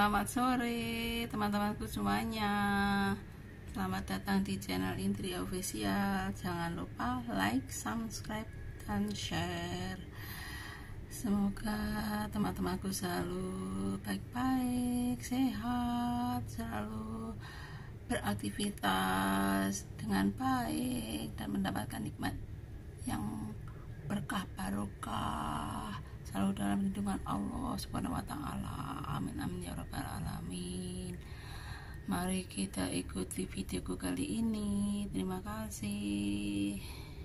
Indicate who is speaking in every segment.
Speaker 1: selamat sore teman-temanku semuanya. Selamat datang di channel Indri Official. Jangan lupa like, subscribe, dan share. Semoga teman-temanku selalu baik-baik, sehat, selalu beraktivitas dengan baik dan mendapatkan nikmat yang berkah barokah, selalu dalam lindungan Allah Subhanahu wa taala. Amin amin ya rabbal alamin. Mari kita ikuti videoku kali ini. Terima kasih.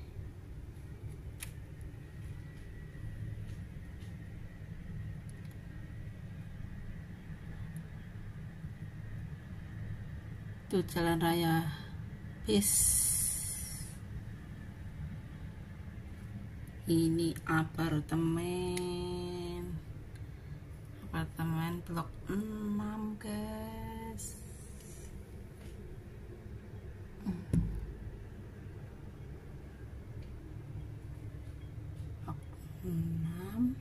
Speaker 1: Itu jalan raya bis. Ini apartemen blok 6 guys. Blok 6.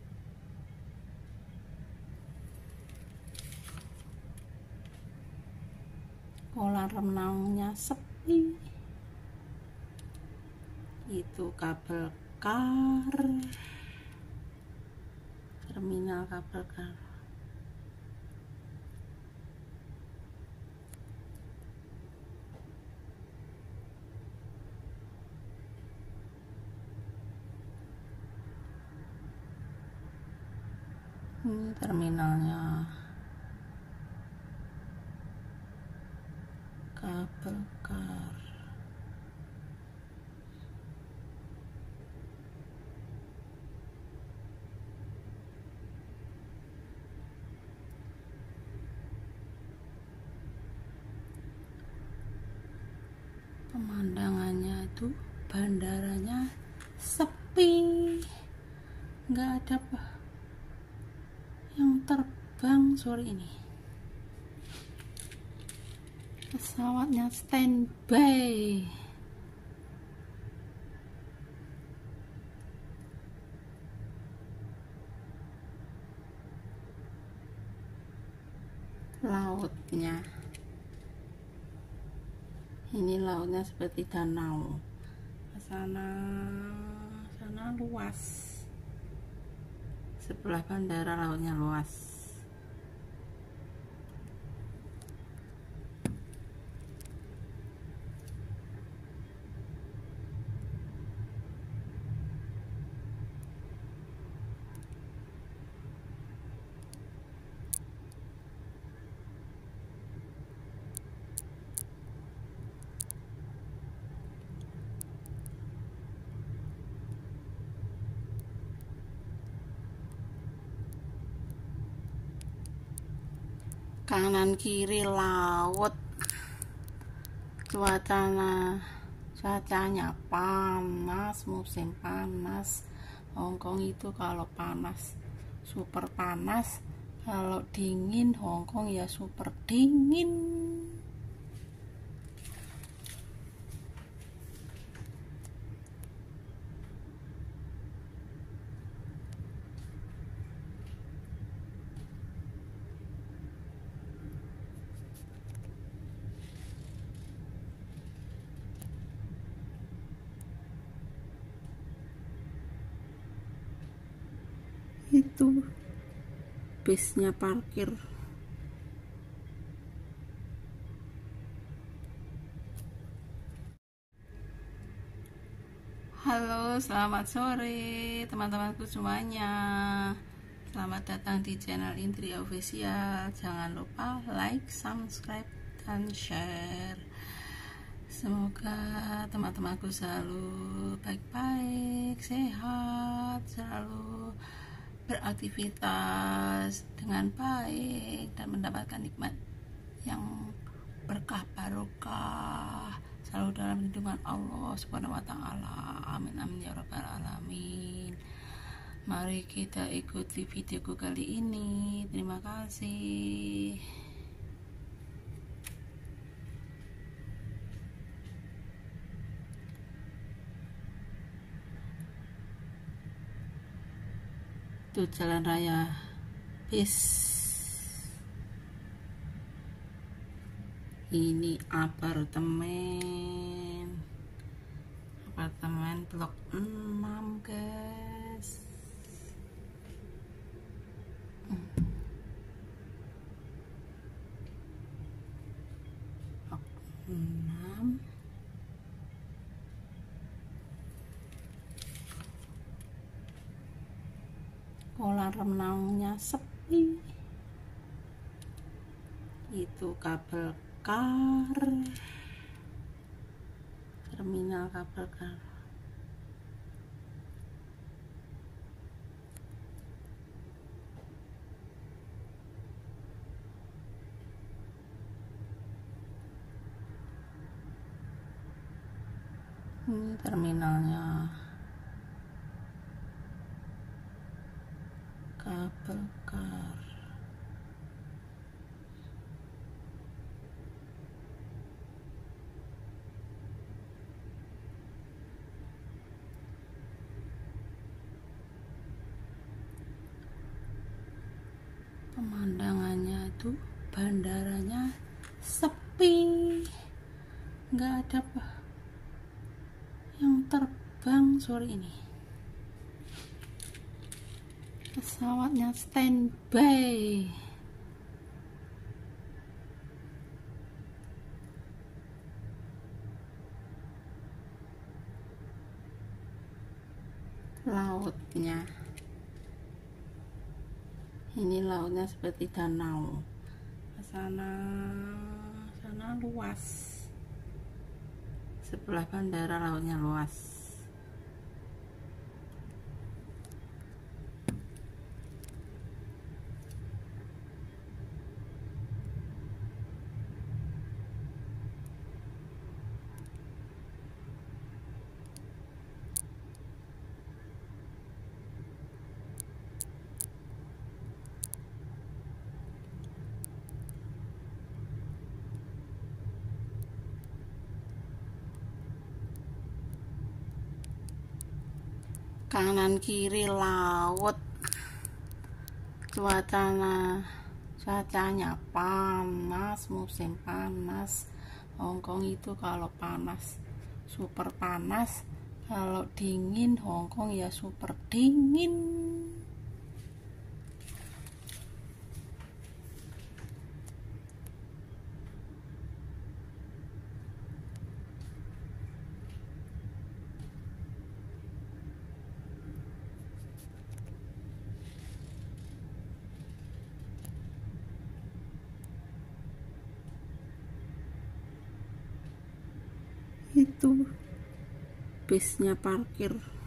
Speaker 1: Kolam renangnya sepi. Itu kabel kar, terminal kabel kar. Ini terminalnya kabel kar. Pemandangannya itu bandaranya sepi, nggak ada yang terbang sore ini. Pesawatnya standby. Lautnya, ini lautnya seperti danau. Sana luas, sebelah bandara lautnya luas. Kanan kiri laut. Cuacanya panas, musim panas. Hongkong itu kalau panas super panas, kalau dingin Hongkong ya super dingin. Itu bisnya parkir. Halo, selamat sore teman-temanku semuanya. Selamat datang di channel Indri Official. Jangan lupa like, subscribe, dan share. Semoga teman-temanku selalu baik-baik, sehat, selalu beraktivitas dengan baik dan mendapatkan nikmat yang berkah barokah, selalu dalam lindungan Allah Subhanahu wa taala. Amin amin ya rabbal alamin. Mari kita ikuti videoku kali ini. Terima kasih. Itu jalan raya bis. Ini apartemen blok 6 guys. Blok 6. Kolam renangnya sepi. Itu kabel kar, terminal kabel kar. Ini terminalnya kabel kar. Pemandangannya tuh bandaranya sepi, nggak ada yang terbang sore ini. Pesawatnya standby. Lautnya, ini lautnya seperti danau. Sana luas, sebelah bandara lautnya luas. Kanan kiri laut. Cuacanya panas, musim panas. Hongkong itu kalau panas super panas, kalau dingin Hongkong ya super dingin. Itu bisnya parkir.